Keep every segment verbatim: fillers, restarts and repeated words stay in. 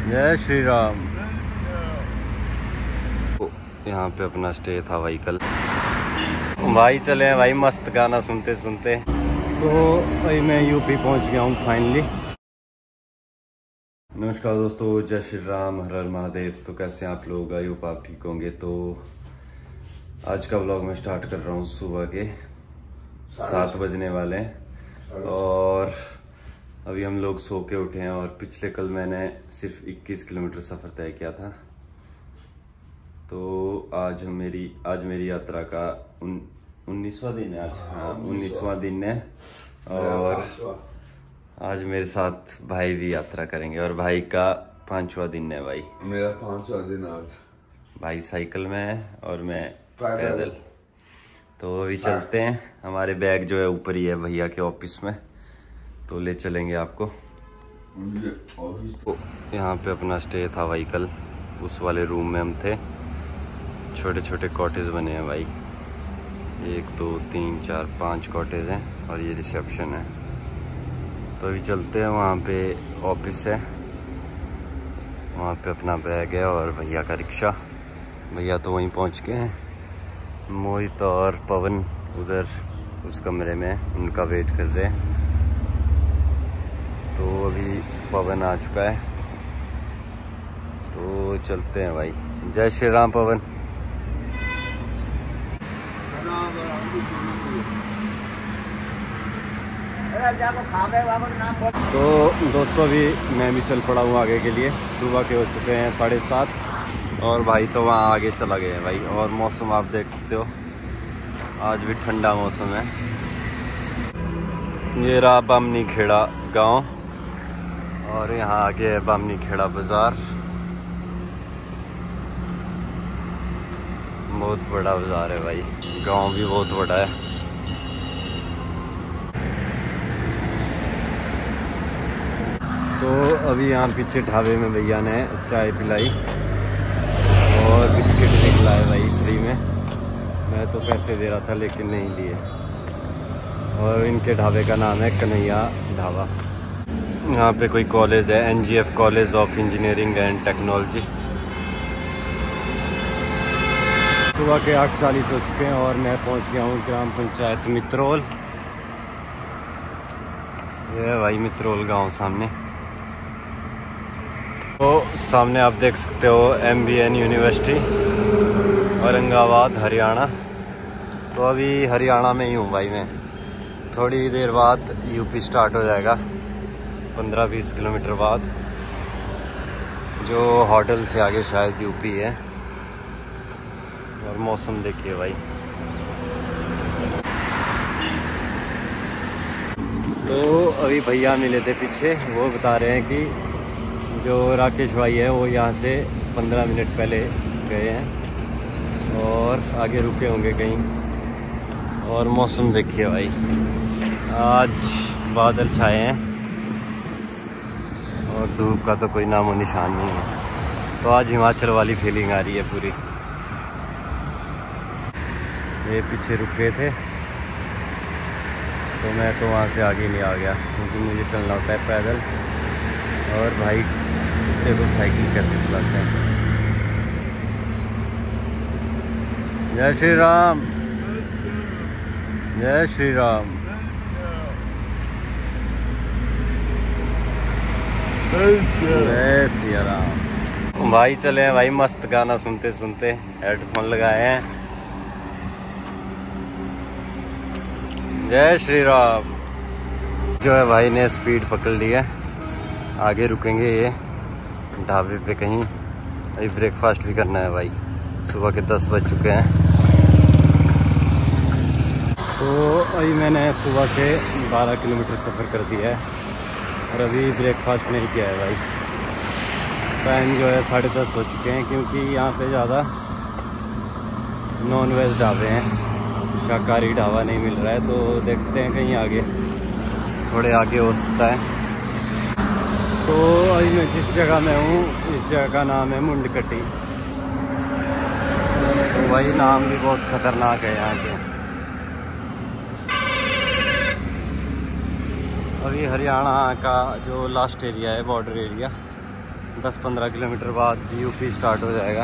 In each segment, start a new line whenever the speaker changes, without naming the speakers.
जय श्री राम। यहाँ पे अपना स्टे था भाई कल। भाई चले हैं भाई मस्त गाना सुनते सुनते। तो भाई मैं यूपी पहुँच गया हूँ फाइनली। नमस्कार दोस्तों, जय श्री राम, हर हर महादेव। तो कैसे हैं आप लोग? आई होप आप ठीक होंगे। तो आज का व्लॉग मैं स्टार्ट कर रहा हूँ सुबह के सात बजने वाले हैं और अभी हम लोग सो के उठे हैं। और पिछले कल मैंने सिर्फ इक्कीस किलोमीटर सफ़र तय किया था। तो आज मेरी आज मेरी यात्रा का उन उन्नीसवां दिन है। आज हाँ उन्नीसवां दिन है और आज मेरे साथ भाई भी यात्रा करेंगे और भाई का पांचवा दिन है। भाई
मेरा पांचवा दिन आज।
भाई साइकिल में है और मैं पैदल। तो अभी चलते हैं। हमारे बैग जो है ऊपर ही है भैया के ऑफिस में, तो ले चलेंगे आपको। तो यहाँ पे अपना स्टे था भाई कल। उस वाले रूम में हम थे। छोटे छोटे कॉटेज बने हैं भाई, एक दो तीन चार पांच कॉटेज हैं और ये रिसेप्शन है। तो अभी चलते हैं, वहाँ पे ऑफिस है, वहाँ पे अपना बैग है और भैया का रिक्शा। भैया तो वहीं पहुँच गए हैं। मोहित और पवन उधर उस कमरे में उनका वेट कर रहे हैं। तो अभी पवन आ चुका है, तो चलते हैं भाई। जय श्री राम पवन। तो दोस्तों अभी मैं भी चल पड़ा हूँ आगे के लिए। सुबह के हो चुके हैं साढ़े सात और भाई तो वहाँ आगे चला गया है भाई। और मौसम आप देख सकते हो, आज भी ठंडा मौसम है। ये रहा बामनी खेड़ा गांव और यहाँ आगे है बामनी खेड़ा बाजार। बहुत बड़ा बाजार है भाई, गांव भी बहुत बड़ा है। तो अभी यहाँ पीछे ढाबे में भैया ने चाय पिलाई और बिस्किट भी खिलाए भाई फ्री में। मैं तो पैसे दे रहा था लेकिन नहीं लिए। और इनके ढाबे का नाम है कन्हैया ढाबा। यहाँ पे कोई कॉलेज है, N G F college of engineering and technology. सुबह के आठ चालीस हो चुके हैं और मैं पहुँच गया हूँ ग्राम पंचायत मित्रोल। ये है भाई मित्रोल गांव सामने। तो सामने आप देख सकते हो M B N university Aurangabad Haryana. तो अभी हरियाणा में ही हूँ भाई मैं। थोड़ी देर बाद यूपी स्टार्ट हो जाएगा, पंद्रह बीस किलोमीटर बाद। जो होटल से आगे शायद यूपी है। और मौसम देखिए भाई। तो अभी भैया मिले थे पीछे, वो बता रहे हैं कि जो राकेश भाई है वो यहाँ से पंद्रह मिनट पहले गए हैं और आगे रुके होंगे कहीं। और मौसम देखिए भाई, आज बादल छाए हैं और धूप का तो कोई नामो निशान नहीं है। तो आज हिमाचल वाली फीलिंग आ रही है पूरी। ये पीछे रुक गए थे तो मैं तो वहाँ से आगे नहीं आ गया क्योंकि मुझे चलना होता है पैदल। और भाई देखो साइकिल कैसे चलाते हैं। जय श्री राम, जय श्री राम। जय श्री राम। भाई चले हैं भाई मस्त गाना सुनते सुनते। हेडफोन लगाए हैं। जय श्री राम। जो है भाई ने स्पीड पकड़ ली है। आगे रुकेंगे ये ढाबे पे कहीं। अभी ब्रेकफास्ट भी करना है भाई। सुबह के दस बज चुके हैं। तो अभी मैंने सुबह से बारह किलोमीटर सफ़र कर दिया है और अभी ब्रेकफास्ट नहीं किया है भाई। टाइम जो है साढ़े दस हो चुके हैं क्योंकि यहाँ पे ज़्यादा नॉन वेज ढाबे हैं, शाकाहारी ढाबा नहीं मिल रहा है। तो देखते हैं कहीं आगे, थोड़े आगे हो सकता है। तो अभी मैं जिस जगह में हूँ इस जगह का नाम है मुंडकटी। तो वही नाम भी बहुत खतरनाक है यहाँ के। अभी हरियाणा का जो लास्ट एरिया है, बॉर्डर एरिया, दस पंद्रह किलोमीटर बाद यूपी स्टार्ट हो जाएगा।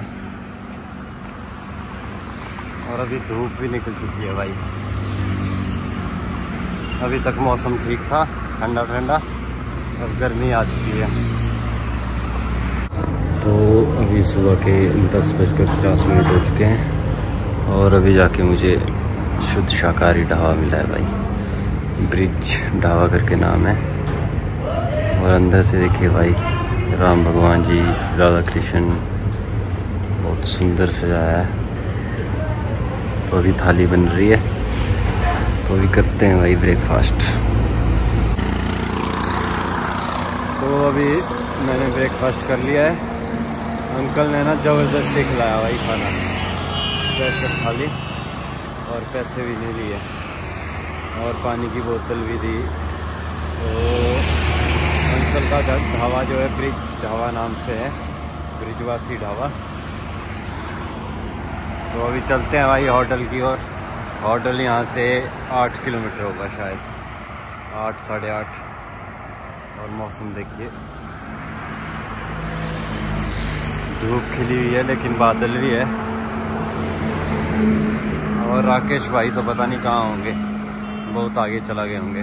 और अभी धूप भी निकल चुकी है भाई। अभी तक मौसम ठीक था, ठंडा ठंडा, अब गर्मी आ चुकी है। तो अभी सुबह के दस बजकर पचास मिनट हो चुके हैं और अभी जाके मुझे शुद्ध शाकाहारी ढाबा मिला है भाई। ब्रिज ढाबा करके नाम है। और अंदर से देखिए भाई, राम भगवान जी, राधा कृष्ण, बहुत सुंदर सजाया है। तो अभी थाली बन रही है, तो अभी करते हैं भाई ब्रेकफास्ट। तो अभी मैंने ब्रेकफास्ट कर लिया है। अंकल ने ना ज़बरदस्ती खिलाया भाई खाना, स्पेशल थाली, और पैसे भी नहीं लिए और पानी की बोतल भी दी। तो अंकल का ढाबा जो है ब्रिज ढाबा नाम से है, ब्रिजवासी ढाबा। तो अभी चलते हैं भाई होटल की ओर। होटल यहाँ से आठ किलोमीटर होगा शायद, आठ साढ़े आठ। और मौसम देखिए, धूप खिली हुई है लेकिन बादल भी है। और राकेश भाई तो पता नहीं कहाँ होंगे, बहुत आगे चला गए होंगे।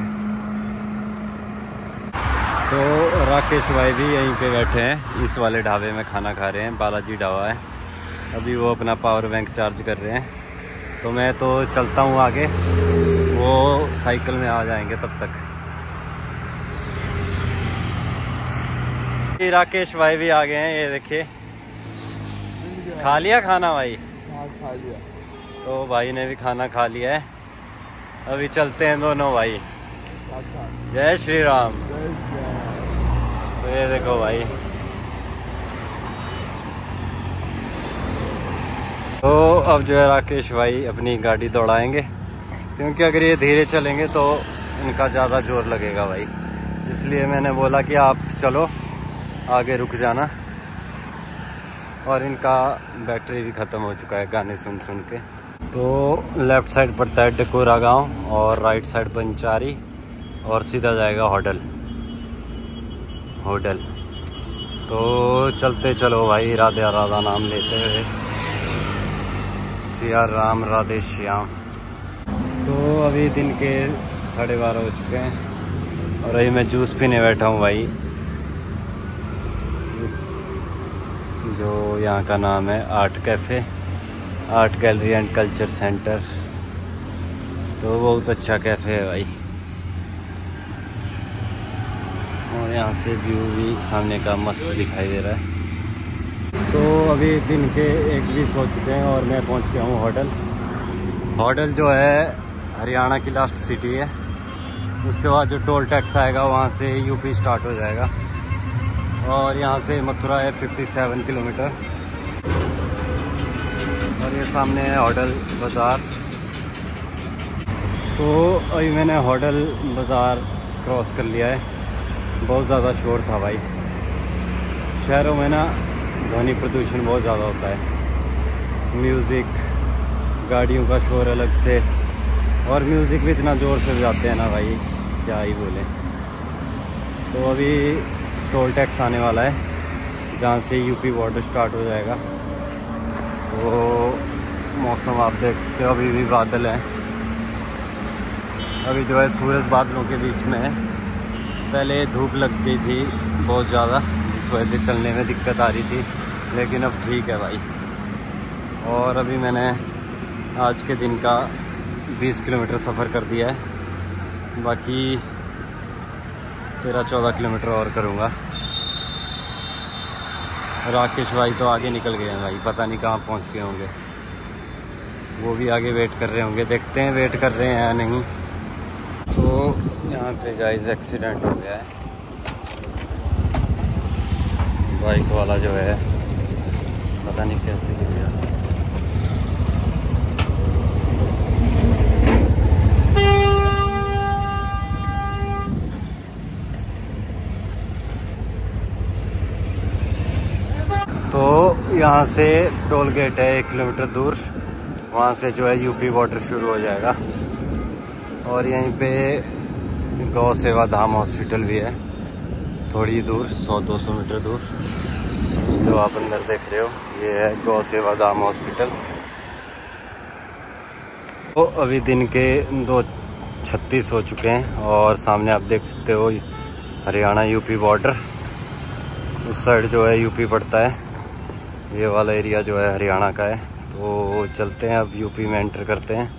तो राकेश भाई भी यहीं पे बैठे हैं, इस वाले ढाबे में खाना खा रहे हैं। बालाजी ढाबा है। अभी वो अपना पावर बैंक चार्ज कर रहे हैं। तो मैं तो चलता हूँ आगे, वो साइकिल में आ जाएंगे तब तक। राकेश भाई भी आ गए हैं, ये देखिए। खा लिया खाना भाई?
हाँ, खा लिया।
तो भाई ने भी खाना खा लिया है। अभी चलते हैं दोनों भाई। जय श्री राम। तो ये देखो भाई, तो अब जो है राकेश भाई अपनी गाड़ी दौड़ाएंगे, क्योंकि अगर ये धीरे चलेंगे तो इनका ज़्यादा जोर लगेगा भाई। इसलिए मैंने बोला कि आप चलो, आगे रुक जाना। और इनका बैटरी भी ख़त्म हो चुका है गाने सुन सुन के। तो लेफ़्ट साइड पड़ता है डकोरा गांव और राइट साइड पंचारी, और सीधा जाएगा होटल होटल तो चलते चलो भाई, राधे राधा नाम लेते हुए, सिया राम राधे श्याम। तो अभी दिन के साढ़े बारह हो चुके हैं और अभी मैं जूस पीने बैठा हूँ भाई। जो यहाँ का नाम है art cafe, art gallery and culture centre. तो बहुत अच्छा कैफ़े है भाई। और यहाँ से व्यू भी सामने का मस्त दिखाई दे रहा है। तो अभी दिन के एक बीस हो चुके हैं और मैं पहुँच गया हूँ होटल। होटल जो है हरियाणा की लास्ट सिटी है। उसके बाद जो टोल टैक्स आएगा वहाँ से यूपी स्टार्ट हो जाएगा। और यहाँ से मथुरा है सत्तावन किलोमीटर। और ये सामने है होटल बाज़ार। तो अभी मैंने होटल बाज़ार क्रॉस कर लिया है। बहुत ज़्यादा शोर था भाई। शहरों में ना ध्वनि प्रदूषण बहुत ज़्यादा होता है। म्यूज़िक, गाड़ियों का शोर अलग से, और म्यूज़िक भी इतना ज़ोर से बजाते हैं ना भाई, क्या ही बोले। तो अभी टोल टैक्स आने वाला है, जहाँ से यूपी बॉर्डर स्टार्ट हो जाएगा। तो मौसम आप देख सकते हो, अभी भी बादल है। अभी जो है सूरज बादलों के बीच में है। पहले धूप लग गई थी बहुत ज़्यादा, जिस वजह से चलने में दिक्कत आ रही थी, लेकिन अब ठीक है भाई। और अभी मैंने आज के दिन का बीस किलोमीटर सफ़र कर दिया है। बाकी तेरह चौदह किलोमीटर और करूँगा। राकेश भाई तो आगे निकल गए हैं भाई, पता नहीं कहाँ पहुँच गए होंगे। वो भी आगे वेट कर रहे होंगे, देखते हैं वेट कर रहे हैं या नहीं। तो यहाँ पे गाइस एक्सीडेंट हो गया है। बाइक वाला जो है पता नहीं कैसे गिर गया। तो यहाँ से टोल गेट है एक किलोमीटर दूर, वहाँ से जो है यूपी बॉर्डर शुरू हो जाएगा। और यहीं पे गौ सेवा धाम हॉस्पिटल भी है, थोड़ी दूर, सौ दो सौ मीटर दूर। जो आप अंदर देख रहे हो ये है गौ सेवा धाम हॉस्पिटल। तो अभी दिन के दो छत्तीस हो चुके हैं और सामने आप देख सकते हो हरियाणा यूपी बॉर्डर। उस साइड जो है यूपी पड़ता है, ये वाला एरिया जो है हरियाणा का है। तो चलते हैं अब यूपी में एंटर करते हैं।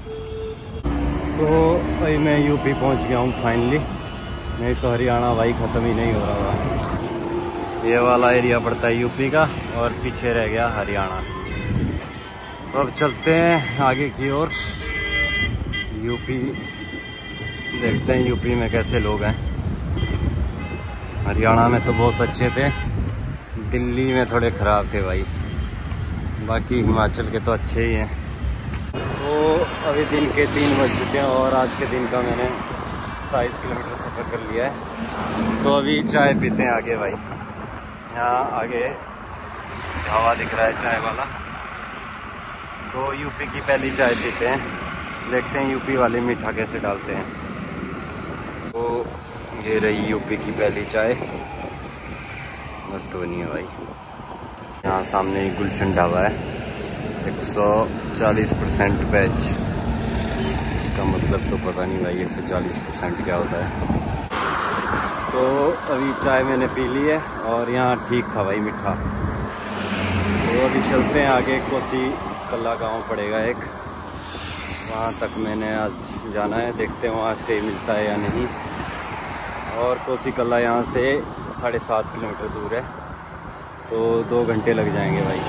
तो अभी मैं यूपी पहुंच गया हूं फाइनली, नहीं तो हरियाणा भाई ख़त्म ही नहीं हो रहा था। ये वाला एरिया पड़ता है यूपी का और पीछे रह गया हरियाणा। तो अब चलते हैं आगे की ओर। यूपी देखते हैं यूपी में कैसे लोग हैं। हरियाणा में तो बहुत अच्छे थे, दिल्ली में थोड़े ख़राब थे भाई, बाकी हिमाचल के तो अच्छे ही हैं। तो अभी दिन के तीन बज चुके हैं और आज के दिन का मैंने सताईस किलोमीटर सफ़र कर लिया है। तो अभी चाय पीते हैं आगे भाई। यहाँ आगे ढाबा दिख रहा है चाय वाला, तो यूपी की पहली चाय पीते हैं, देखते हैं यूपी वाले मीठा कैसे डालते हैं। तो ये रही यूपी की पहली चाय, मस्त बनी है भाई। यहाँ सामने ही गुलशन ढाबा है, एक सौ चालीस परसेंट वेज। इसका मतलब तो पता नहीं भाई एक सौ चालीस परसेंट क्या होता है। तो अभी चाय मैंने पी ली है और यहाँ ठीक था भाई मीठा। तो अभी चलते हैं आगे, कोसी कल्ला गांव पड़ेगा एक, वहाँ तक मैंने आज जाना है। देखते हैं वहाँ स्टे मिलता है या नहीं। और कोसी कल्ला यहाँ से साढ़े सात किलोमीटर दूर है, तो दो घंटे लग जाएंगे भाई।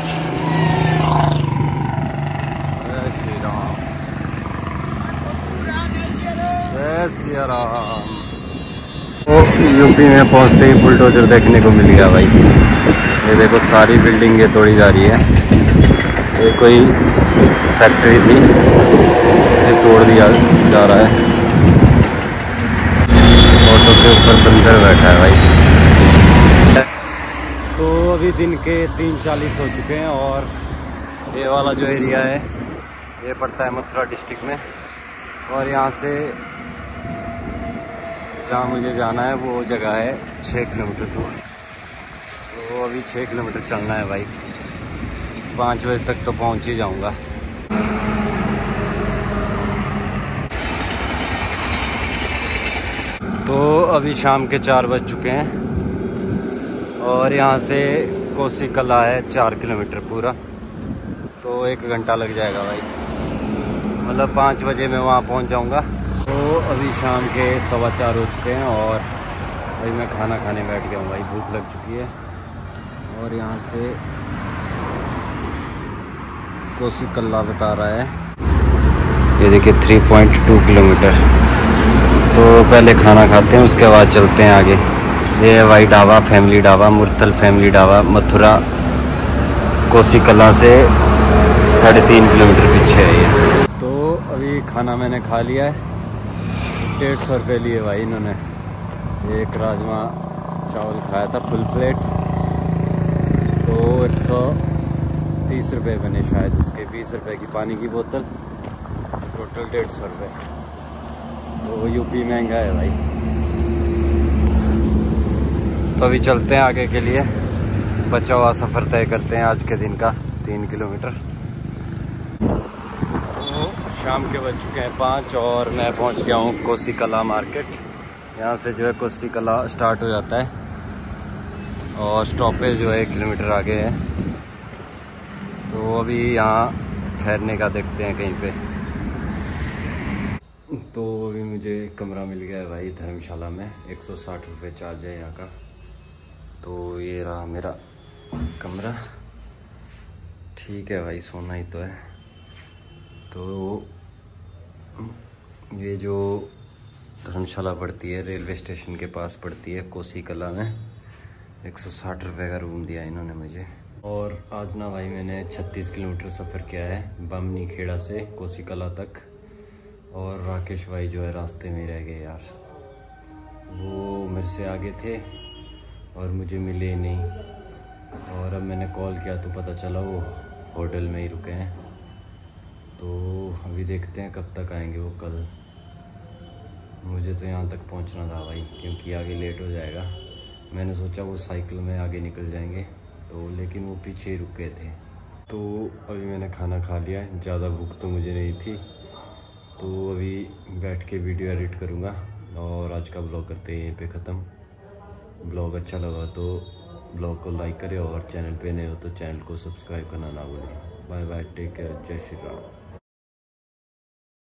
जय श्री राम, जय सिया राम। तो यूपी में पहुँचते ही बुलडोजर देखने को मिल गया भाई। ये देखो सारी बिल्डिंगें तोड़ी जा रही है। ये कोई फैक्ट्री थी, इसे तोड़ दिया जा रहा है। ऑटो के ऊपर बंदर बैठा है भाई। तो अभी दिन के तीन चालीस हो चुके हैं और ये वाला जो एरिया है ये पड़ता है मथुरा डिस्ट्रिक्ट में। और यहाँ से जहाँ मुझे जाना है वो जगह है छः किलोमीटर दूर। तो अभी छः किलोमीटर चलना है भाई, पाँच बजे तक तो पहुँच ही जाऊँगा। तो अभी शाम के चार बज चुके हैं और यहाँ से कोसी कला है चार किलोमीटर पूरा, तो एक घंटा लग जाएगा भाई। मतलब पाँच बजे मैं वहाँ पहुँच जाऊँगा। तो अभी शाम के सवा चार हो चुके हैं और अभी मैं खाना खाने बैठ गया हूँ भाई, भूख लग चुकी है। और यहाँ से कोसी कल्ला बता रहा है, ये देखिए थ्री पॉइंट टू किलोमीटर। तो पहले खाना खाते हैं, उसके बाद चलते हैं आगे। ये है भाई ढाबा, फैमिली ढाबा, मुरथल फैमिली ढाबा, मथुरा कोसी कला से साढ़े तीन किलोमीटर पीछे है ये। तो अभी खाना मैंने खा लिया है, डेढ़ सौ रुपये लिए भाई इन्होंने। एक राजमा चावल खाया था फुल प्लेट, तो एक सौ तीस रुपये बने शायद उसके, बीस रुपये की पानी की बोतल, टोटल डेढ़ सौ रुपये। तो यूपी महंगा है भाई। तो अभी चलते हैं आगे के लिए, बचा हुआ सफ़र तय करते हैं आज के दिन का, तीन किलोमीटर। तो शाम के बज चुके हैं पाँच और मैं पहुंच गया हूं कोसी कला मार्केट। यहाँ से जो है कोसी कला स्टार्ट हो जाता है और स्टॉपेज जो है एक किलोमीटर आगे है। तो अभी यहाँ ठहरने का देखते हैं कहीं पे। तो अभी मुझे कमरा मिल गया है भाई धर्मशाला में, एक सौ साठ रुपये चार्ज है यहाँ का। तो ये रहा मेरा कमरा, ठीक है भाई, सोना ही तो है। तो ये जो धर्मशाला पड़ती है रेलवे स्टेशन के पास पड़ती है कोसी कला में, एक सौ साठ रुपये का रूम दिया इन्होंने मुझे। और आज ना भाई मैंने छत्तीस किलोमीटर सफ़र किया है बामनी खेड़ा से कोसी कला तक। और राकेश भाई जो है रास्ते में रह गए यार, वो मेरे से आगे थे और मुझे मिले नहीं। और अब मैंने कॉल किया तो पता चला वो होटल में ही रुके हैं। तो अभी देखते हैं कब तक आएंगे वो। कल मुझे तो यहाँ तक पहुँचना था भाई, क्योंकि आगे लेट हो जाएगा। मैंने सोचा वो साइकिल में आगे निकल जाएंगे तो लेकिन वो पीछे ही रुक गए थे। तो अभी मैंने खाना खा लिया है, ज़्यादा भूख तो मुझे नहीं थी, तो अभी बैठ के वीडियो एडिट करूँगा और आज का ब्लॉग करते हैं यहीं पे ख़त्म। ब्लॉग अच्छा लगा तो ब्लॉग को लाइक करें और चैनल पे नए हो तो चैनल को सब्सक्राइब करना ना भूलें। बाय बाय, टेक केयर, जय श्री राम।